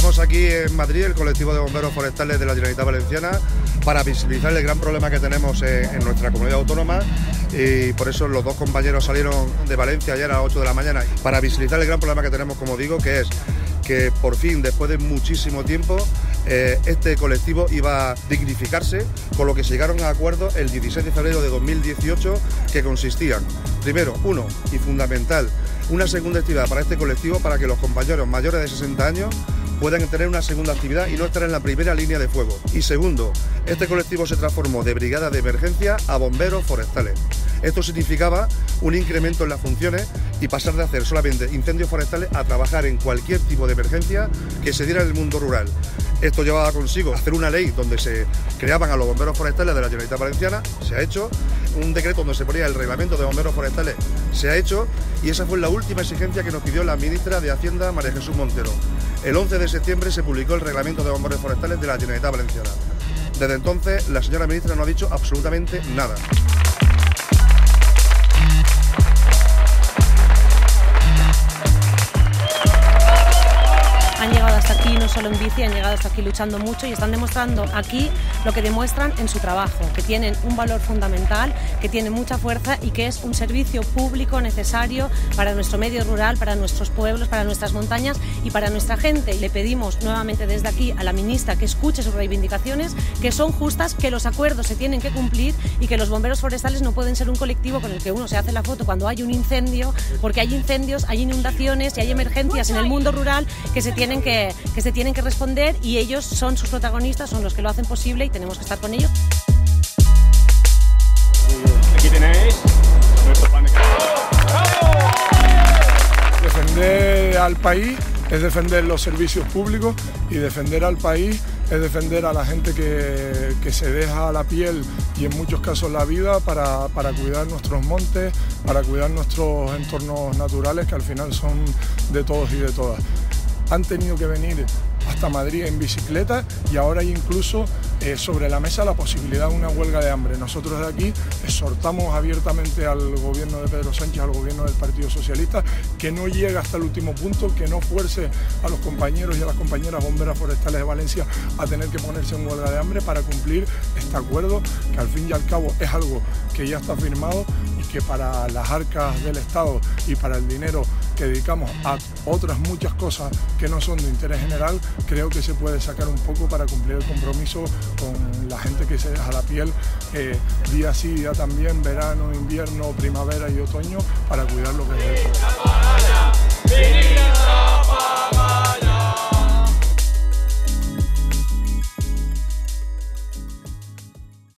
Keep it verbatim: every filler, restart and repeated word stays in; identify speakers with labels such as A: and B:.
A: Estamos aquí en Madrid, el colectivo de bomberos forestales de la Generalitat Valenciana, para visibilizar el gran problema que tenemos en, en nuestra comunidad autónoma, y por eso los dos compañeros salieron de Valencia ayer a las ocho de la mañana para visibilizar el gran problema que tenemos, como digo, que es que por fin, después de muchísimo tiempo, eh, este colectivo iba a dignificarse, con lo que se llegaron a acuerdos el dieciséis de febrero de dos mil dieciocho, que consistían, primero, uno, y fundamental, una segunda actividad para este colectivo, para que los compañeros mayores de sesenta años puedan tener una segunda actividad y no estar en la primera línea de fuego. Y segundo, este colectivo se transformó de brigada de emergencia a bomberos forestales. Esto significaba un incremento en las funciones y pasar de hacer solamente incendios forestales a trabajar en cualquier tipo de emergencia que se diera en el mundo rural. Esto llevaba consigo hacer una ley donde se creaban a los bomberos forestales de la Generalitat Valenciana, se ha hecho, un decreto donde se ponía el reglamento de bomberos forestales, se ha hecho, y esa fue la última exigencia que nos pidió la ministra de Hacienda, María Jesús Montero. El once de septiembre se publicó el reglamento de bomberos forestales de la Generalitat Valenciana. Desde entonces, la señora ministra no ha dicho absolutamente nada.
B: Han llegado hasta aquí no solo en bici, han llegado hasta aquí luchando mucho y están demostrando aquí lo que demuestran en su trabajo, que tienen un valor fundamental, que tienen mucha fuerza y que es un servicio público necesario para nuestro medio rural, para nuestros pueblos, para nuestras montañas y para nuestra gente. Y le pedimos nuevamente desde aquí a la ministra que escuche sus reivindicaciones, que son justas, que los acuerdos se tienen que cumplir y que los bomberos forestales no pueden ser un colectivo con el que uno se hace la foto cuando hay un incendio, porque hay incendios, hay inundaciones y hay emergencias en el mundo rural que se tienen Que, que se tienen que responder, y ellos son sus protagonistas, son los que lo hacen posible y tenemos que estar con ellos.
C: Aquí tenéis nuestro pan de
D: Defender al país es defender los servicios públicos, y defender al país es defender a la gente que, que se deja la piel y en muchos casos la vida para, para cuidar nuestros montes, para cuidar nuestros entornos naturales, que al final son de todos y de todas. Han tenido que venir hasta Madrid en bicicleta, y ahora hay incluso eh, sobre la mesa la posibilidad de una huelga de hambre. Nosotros de aquí exhortamos abiertamente al gobierno de Pedro Sánchez, al gobierno del Partido Socialista, que no llegue hasta el último punto, que no fuerce a los compañeros y a las compañeras bomberas forestales de Valencia a tener que ponerse en huelga de hambre para cumplir este acuerdo, que al fin y al cabo es algo que ya está firmado y que para las arcas del Estado y para el dinero que dedicamos a otras muchas cosas que no son de interés general, creo que se puede sacar un poco para cumplir el compromiso con la gente que se deja la piel eh, día sí, día también, verano, invierno, primavera y otoño, para cuidar lo que es el